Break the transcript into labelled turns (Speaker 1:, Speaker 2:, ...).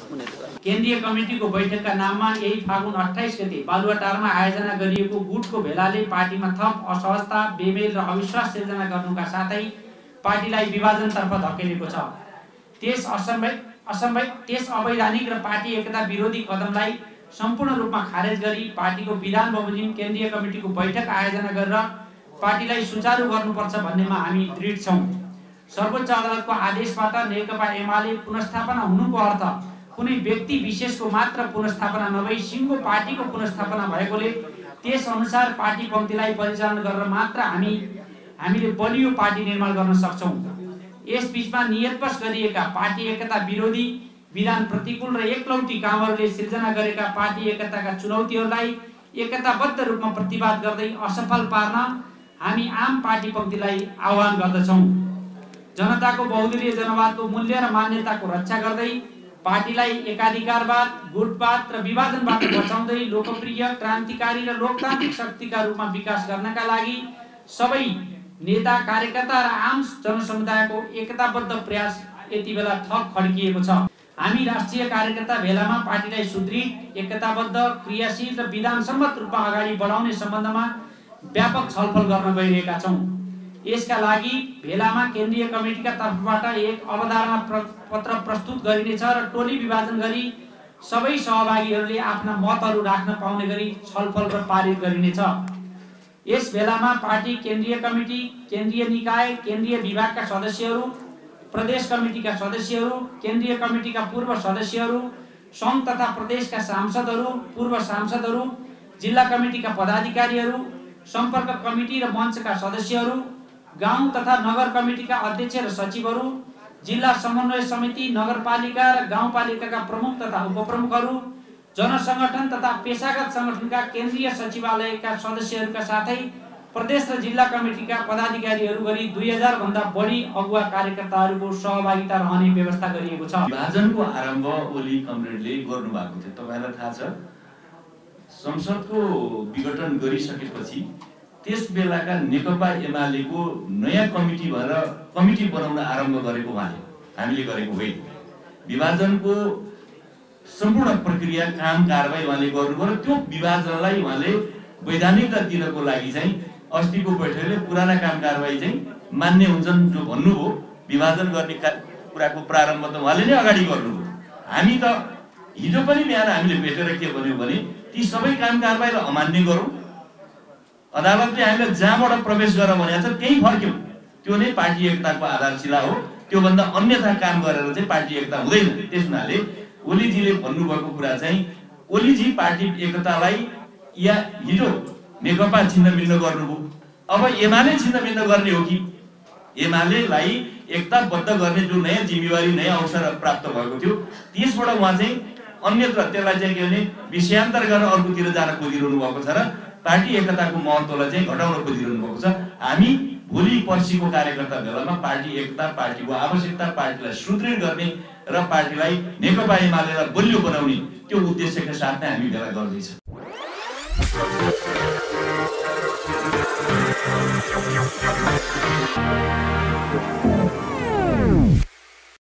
Speaker 1: केन्द्रीय कमिटीको बैठकका नाममा यही फागुन 28 गते बालुवाटारमा आयोजना गरिएको गुटको भेलाले पार्टीमा थप असहजता, बेमेल र अविश्वास सिर्जना गर्नुका साथै पार्टीलाई विभाजनतर्फ धकेलेको छ। त्यस अवैधानिक र पार्टी एकता विरोधी कदमलाई सम्पूर्ण रूपमा खारेज गरी पार्टीको विधान बमोजिम केन्द्रीय कमिटीको बैठक आयोजना गरेर पार्टीलाई सुचारू गर्नुपर्छ भन्नेमा हामी दृढ छौं। सर्वोच्च अदालतको आदेशबाट नेकपा एमाले पुनर्स्थापना हुनुको अर्थ कुनै व्यक्ति विशेषको मात्र पुनर्स्थापना नभई सिङ्गो पार्टीको पुनर्स्थापना भएकोले त्यस अनुसार पार्टी पङ्क्तिलाई परिचालन गरेर मात्र हामीले बलियो पार्टी निर्माण गर्न सक्छौं। यस बीचमा नियतवश गरिएका पार्टी एकता विरोधी, विधान प्रतिकूल र एकलौटी कामहरूले सिर्जना गरेका पार्टी एकताका चुनौतीहरूलाई एकताबद्ध रूपमा प्रतिवाद गर्दै असफल पार्न हामी आम पार्टी पङ्क्तिलाई आह्वान गर्दछौं। जनताको बहुदलीय जनवादको मूल्य र मान्यताको रक्षा गर्दै पार्टीलाई एकाधिकारवाद, गुटवाद र विभाजनबाट बचाउँदै लोकप्रिय, क्रान्तिकारी र लोकतान्त्रिक शक्तिका रूपमा विकास गर्नका लागि सबै नेता, कार्यकर्ता र आम जनसमुदायको एकताबद्ध प्रयास यति बेला थप खड्किएको छ। हामी राष्ट्रिय कार्यकर्ता भेलामा पार्टीलाई सुदृढ, एकताबद्ध, क्रियाशील र विधानसम्मत रूपमा अगाडि बढाउने सम्बन्धमा व्यापक छलफल गर्न गइरहेका छौं। यसका लागि भेलामा केन्द्रीय कमिटीका तर्फबाट एक अवधारणा पत्र प्रस्तुत गरिनेछ र टोली विभाजन गरी सबै सहभागीहरूले आफ्ना मतहरू राख्न पाउने गरी छलफल र पारित गरिनेछ। यस भेलामा पार्टी केन्द्रीय कमिटी, केन्द्रीय निकाय, केन्द्रीय विभागका सदस्यहरू, प्रदेश कमिटीका सदस्यहरू, केन्द्रीय कमिटीका पूर्व सदस्यहरू, सङ्घ तथा प्रदेशका सांसदहरू, पूर्व सांसदहरू, जिल्ला कमिटीका पदाधिकारीहरू, सम्पर्क कमिटी र मञ्चका सदस्यहरू, गाउँ तथा नगर कमिटीका अध्यक्ष र सचिवहरू, जिल्ला समन्वय समिति, नगरपालिका र गाउँपालिकाका प्रमुख तथा उपप्रमुखहरू, जनसंगठन तथा पेशागत संगठनका केन्द्रीय सचिवालयका सदस्यहरूका साथै प्रदेश र जिल्ला कमिटीका पदाधिकारीहरू गरी 2000 भन्दा बढी अगुवा कार्यकर्ताहरूको सहभागिता रहने व्यवस्था गरिएको छ।
Speaker 2: विभाजनको आरम्भ ओली कमरेडले गर्नु भएको थियो। तपाईलाई थाहा छ, संसदको विघटन गरिसकेपछि त्यस बेलाका नेकपा एमालेको नयाँ कमिटी भएर कमिटी बनाउन आरम्भ गरेको उहाँले, हामीले गरेको होइन। विभाजनको सम्पूर्ण प्रक्रिया, काम कारबाही उहाँले गर्नुभयो र त्यो विभाजनलाई उहाँले वैधानिकता दिनको लागि चाहिँ अस्तिको बैठकले पुराना काम कारबाही चाहिँ मान्य हुन्छन् जो भन्नुभयो। विभाजन गर्ने कुराको प्रारम्भ त उहाँले नै अगाडि गर्नुभयो। हामी त हिजो पनि बिहान हामीले भेटेर के भन्यौँ भने ती सबै काम कारबाहीलाई अमान्य गरौँ। अदालतले हामीलाई जहाँबाट प्रवेश गर भनेको छ त्यही फर्क्यौँ। त्यो नै पार्टी एकताको आधारशिला हो। त्योभन्दा अन्यथा काम गरेर चाहिँ पार्टी एकता हुँदैन। त्यस हुनाले ओलीजीले भन्नुभएको कुरा चाहिँ ओलीजी पार्टी एकतालाई या हिजो नेकपा छिन्नभिन्न गर्नुभयो, अब एमाले छिन्नभिन्न गर्ने हो कि एमालेलाई एकताबद्ध गर्ने जो नयाँ जिम्मेवारी, नयाँ अवसर प्राप्त भएको थियो त्यसबाट उहाँ चाहिँ अन्यत्र त्यसलाई चाहिँ के भने विषयान्तर गरेर अर्कोतिर जान खोजिरहनु भएको छ र पार्टी एकताको महत्त्वलाई चाहिँ घटाउन खोजिरहनु भएको छ। हामी भोलि पर्सिको कार्यकर्ता भेलामा पार्टी एकता, पार्टीको आवश्यकता, पार्टीलाई सुदृढ गर्ने र पार्टीलाई नेकपा एमालेलाई बलियो बनाउने त्यो उद्देश्यका साथ नै हामी भेला गर्दैछौँ।